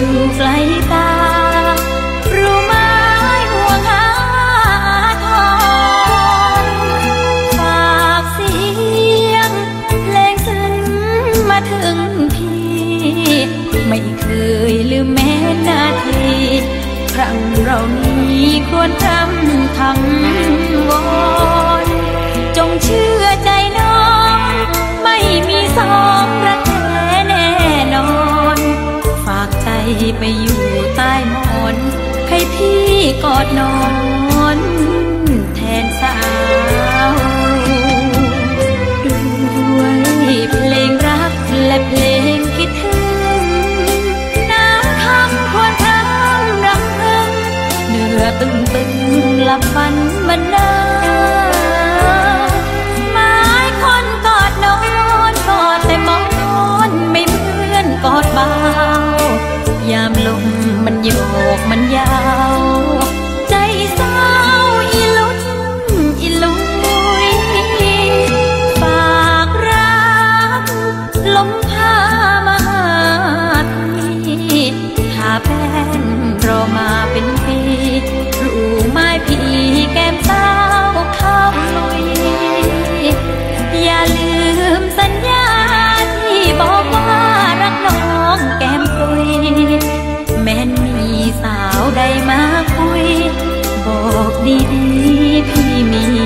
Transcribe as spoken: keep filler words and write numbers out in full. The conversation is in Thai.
อยู่ไกลตารู้ไหมห่วงหาทองฝากเสียงเพลงซึ้งมาถึงพี่ไม่เคยลืมแม้นาทีครั้งเรานี้ควรทำคำวอนจงเชื่อใจน้องไม่มีสองรักแท้แน่นอนฝากใจไปอยู่ใต้หมอนให้พี่กอดนอนแทนสาวด้วยเพลงรักและเพลงคิดถึงน้ำคำควรคำรำพึงเนื้อตึงตึงหลับฝันมันเนิ่นไม้คนกอดนอนกอดแต่มอนไม่เหมือนกอดเบายามลมมันโยกมันยาวใจเศร้าอีลุ้นอีลุยฝากรักลมพามาหาพี่ถ้าแป้นรอมาเป็นปีรู้ไหมพี่แก้มสาวข้าวลุยอย่าลืมสัญญาที่บอกว่ารักน้องแก้มปุยแม้นมีสาวใดมาคุยบอกดีๆพี่มี